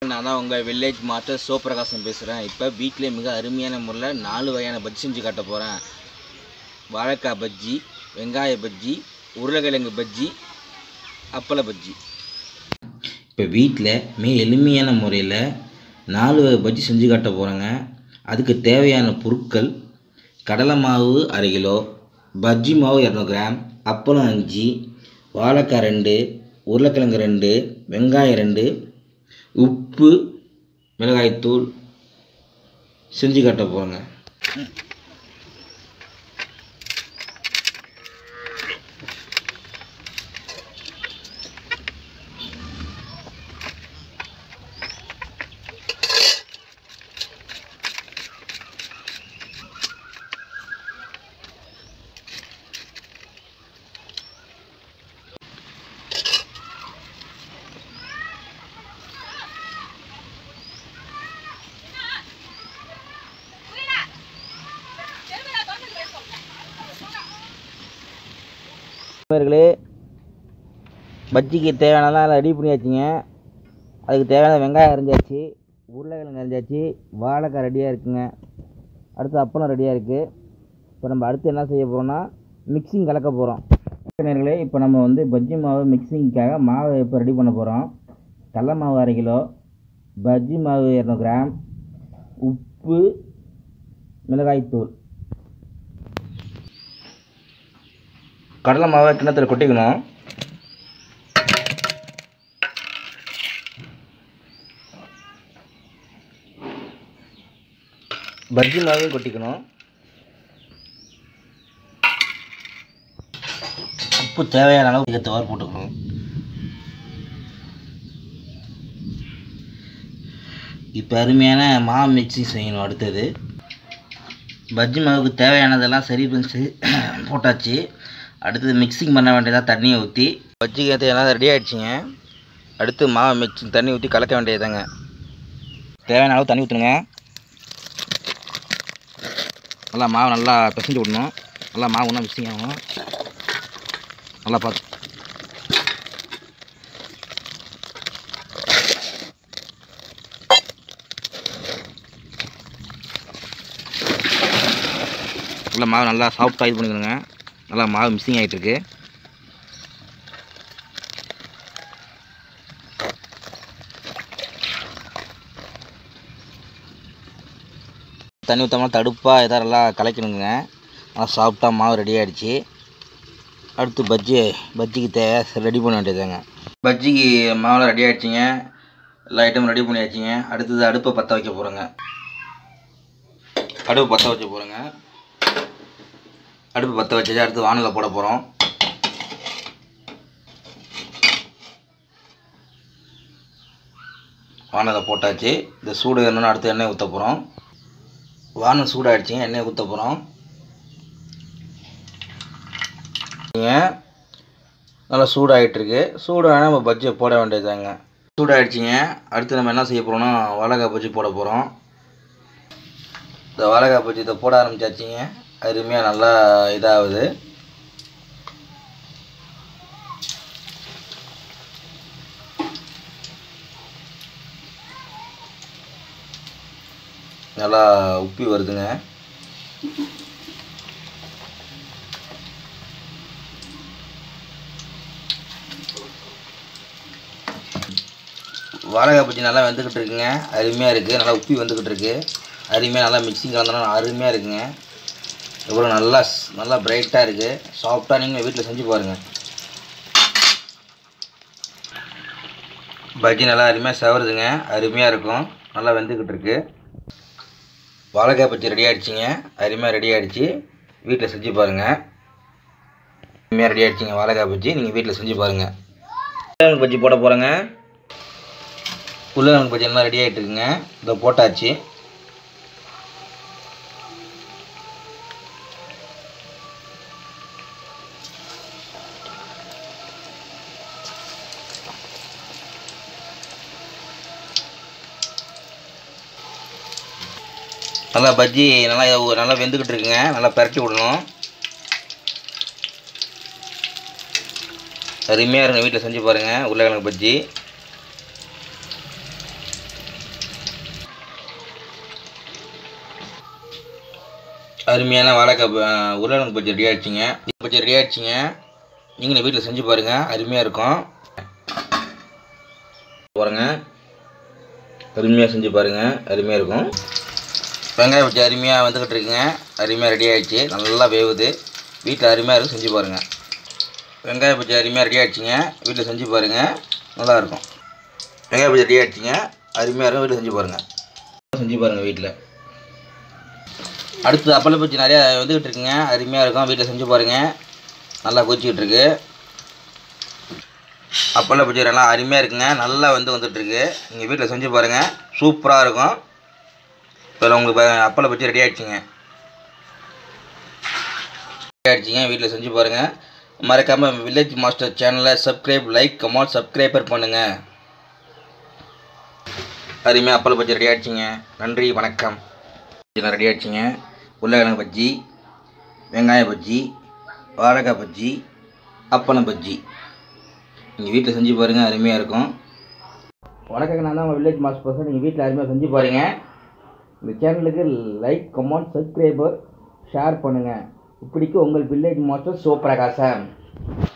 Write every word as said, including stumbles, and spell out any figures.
நான் தான் உங்கள் வில்லேஜ் மாஸ்டர் சிவபிரகாசம் பேசுகிறேன். இப்போ வீட்டிலே மிக அருமையான முறையில் நாலு வகையான பஜ்ஜி செஞ்சு காட்ட போகிறேன். வாழைக்காய் பஜ்ஜி, வெங்காய பஜ்ஜி, உருளைக்கிழங்கு பஜ்ஜி, அப்பள பஜ்ஜி. இப்போ வீட்டில் மிக எளிமையான முறையில் நாலு வகை பஜ்ஜி செஞ்சு காட்ட போகிறேங்க. அதுக்கு தேவையான பொருட்கள்: கடலை மாவு அரை கிலோ, பஜ்ஜி மாவு இரநூறு கிராம், அப்பளம் அஞ்சு, வாழைக்காய் ரெண்டு, உருளைக்கிழங்கு ரெண்டு, வெங்காயம் ரெண்டு, உப்பு, மிளகாய்த்தூள் செஞ்சு காட்ட போகிறேங்க. நண்பர்களே, பஜ்ஜிக்கு தேவையானதெல்லாம் ரெடி பண்ணியாச்சுங்க. அதுக்கு தேவையான வெங்காயம் அரிஞ்சாச்சு, உருளைக்கிழங்கு அரிஞ்சாச்சு, வாழைக்காய் ரெடியாக இருக்குங்க. அடுத்து அப்பளம் ரெடியாக இருக்குது. இப்போ நம்ம அடுத்து என்ன செய்ய போகிறோம்னா மிக்சிங் கலக்க போகிறோம். நண்பர்களே, இப்போ நம்ம வந்து பஜ்ஜி மாவு மிக்சிங்காக மாவை இப்போ ரெடி பண்ண போகிறோம். கடலை மாவு அரை கிலோ, பஜ்ஜி மாவு இரநூறு கிராம், உப்பு, மிளகாய்த்தூள். கடலை மாவை கிண்ணத்தில் கொட்டிக்கணும். பஜ்ஜி மாவையும் கொட்டிக்கணும். உப்பு தேவையான அளவு ஏற்றவாறு போட்டுக்கணும். இப்போ அருமையான மாவு மிக்சிங் செய்யணும். அடுத்தது பஜ்ஜி மாவுக்கு தேவையானதெல்லாம் சரி பண்ணி போட்டாச்சு. அடுத்தது மிக்சிங் பண்ண வேண்டியதாக தண்ணியை ஊற்றி பஜ்ஜிக்கு ஏற்ற எல்லாம் ரெடி ஆகிடுச்சிங்க. அடுத்து மாவு மிக்சிங் தண்ணி ஊற்றி கலக்க வேண்டியதாங்க. தேவையான அளவு தண்ணி ஊற்றுங்க. நல்லா மாவு நல்லா பிசைஞ்சு விடணும். நல்லா மாவு ஒன்றா மிக்சிங் ஆகணும். நல்லா பார்த்து நல்லா மாவு நல்லா சாஃப்டாக இது பண்ணிக்கணுங்க. நல்லா மாவு மிக்சிங் ஆகிட்டுருக்கு. தண்ணி ஊற்றாமல் தடுப்பாக எதாவது நல்லா கலக்கணுங்க. நல்லா சாஃப்டாக மாவு ரெடி ஆகிடுச்சு. அடுத்து பஜ்ஜி பஜ்ஜிக்கு தேவை ரெடி பண்ண வேண்டியதுங்க. பஜ்ஜிக்கு மாவுலாம் ரெடி ஆகிடுச்சிங்க. எல்லா ஐட்டமும் ரெடி பண்ணியாச்சுங்க. அடுத்தது அடுப்பை பற்ற வைக்க போகிறோங்க. அடுப்பு பற்ற வைக்க போகிறோங்க. அடுப்பு பற்ற வச்சு அடுத்து வானலில் போட போகிறோம். வானலில் போட்டாச்சு. இந்த சூடு ஏறணும்னு அடுத்து எண்ணெய் ஊற்ற போகிறோம். வானல் சூடாகிடுச்சிங்க. எண்ணெய் ஊற்ற போகிறோம். நல்லா சூடாகிட்டுருக்கு. சூடாக நம்ம பஜ்ஜியை போட வேண்டியதாங்க. சூடாகிடுச்சிங்க. அடுத்து நம்ம என்ன செய்ய போகிறோம்னா வாழைக்காய் பஜ்ஜி போட போகிறோம். இந்த வாழைக்காய் பஜ்ஜி இதை போட ஆரம்பிச்சாச்சுங்க. அருமையாக நல்லா இதாகுது. நல்லா உப்பி வருதுங்க. வாழைக்காய் பஜ்ஜி நல்லா வெந்துக்கிட்டு இருக்குங்க. அருமையாக இருக்குது. நல்லா உப்பி வந்துக்கிட்டு இருக்கு. அருமையாக நல்லா மிக்சிங் கலந்தோன்னா அருமையாக இருக்குங்க. எவ்வளோ நல்லா நல்லா பிரைட்டாக இருக்குது. சாஃப்டாக நீங்கள் வீட்டில் செஞ்சு பாருங்கள். பஜ்ஜி நல்லா அருமையாக செவருதுங்க. அருமையாக இருக்கும். நல்லா வெந்துக்கிட்டு இருக்கு. வாழைக்காய் பஜ்ஜி ரெடி ஆகிடுச்சிங்க. அருமையாக ரெடி ஆகிடுச்சி. வீட்டில் செஞ்சு பாருங்கள். அருமையாக ரெடி ஆகிடுச்சிங்க வாழைக்காய் பஜ்ஜி. நீங்கள் வீட்டில் செஞ்சு பாருங்கள். உருளைக்கிழங்கு பஜ்ஜி போட போகிறேங்க. உருளைக்கிழங்கு பஜ்ஜி எல்லாம் ரெடி ஆகிட்டு இருக்குங்க. இதை போட்டாச்சு. நல்லா பஜ்ஜி நல்லா நல்லா வெந்துக்கிட்டு இருக்குங்க. நல்லா பரட்டி விடணும். அருமையாக இருக்கும். வீட்டில் செஞ்சு பாருங்கள் உருளைக்கிழங்கு பஜ்ஜி. அருமையான வாழைக்காய் உருளைக்கிழங்கு பஜ்ஜி ரெடி ஆகிடுச்சிங்க. பஜ்ஜி ரெடி ஆகிடுச்சிங்க. நீங்களும் வீட்டில் செஞ்சு பாருங்கள், அருமையாக இருக்கும். பாருங்க, அருமையாக செஞ்சு பாருங்கள், அருமையாக இருக்கும். வெங்காய பஜ்ஜி அருமையாக வந்துக்கிட்டு இருக்குங்க. அருமையாக ரெடி ஆகிடுச்சு, நல்லா வேவுது. வீட்டில் அருமையாக இருக்கும், செஞ்சு பாருங்கள். வெங்காய பஜ்ஜி அருமையாக ரெடி ஆகிடுச்சிங்க. வீட்டில் செஞ்சு பாருங்கள், நல்லாயிருக்கும். வெங்காய பஜ்ஜி ரெடி ஆகிடுச்சிங்க, அருமையாக இருக்கும். வீட்டில் செஞ்சு பாருங்கள், செஞ்சு பாருங்கள் வீட்டில். அடுத்து அப்பள பஜ்ஜி நிறையா வந்துக்கிட்டு இருக்குங்க, அருமையாக இருக்கும். வீட்டில் செஞ்சு பாருங்கள், நல்லா கொதிச்சிக்கிட்டு இருக்கு. அப்பள பஜ்ஜி நல்லா அருமையாக இருக்குங்க, நல்லா வந்து வந்துட்டுருக்கு. நீங்கள் வீட்டில் செஞ்சு பாருங்கள், சூப்பராக இருக்கும். இப்போ உங்களுக்கு அப்பள பஜ்ஜி ரெடி ஆகிடுச்சிங்க. ரெடி ஆகிடுச்சிங்க, வீட்டில் செஞ்சு பாருங்கள். மறக்காமல் வில்லேஜ் மாஸ்டர் சேனலை சப்ஸ்கிரைப், லைக், கமெண்ட், சப்ஸ்கிரைபர் பண்ணுங்கள். அருமையாக அப்பள பஜ்ஜி ரெடி ஆகிடுச்சிங்க. நன்றி, வணக்கம். ரெடி ஆகிடுச்சிங்க. உருளைக்கிழங்கு பஜ்ஜி, வெங்காய பஜ்ஜி, வாழைக்காய் பஜ்ஜி, அப்பளம் பஜ்ஜி. நீங்கள் வீட்டில் செஞ்சு பாருங்கள், அருமையாக இருக்கும். வணக்கங்க, நான் தான் உங்கள் வில்லேஜ் மாஸ்டர் பர்சன். நீங்கள் வீட்டில் அருமையாக செஞ்சு பாருங்கள். இந்த சேனலுக்கு லைக், கமெண்ட், சப்ஸ்கிரைபர், ஷேர் பண்ணுங்கள். இப்படிக்கு உங்கள் வில்லேஜ் மாஸ்டர் சிவபிரகாசம்.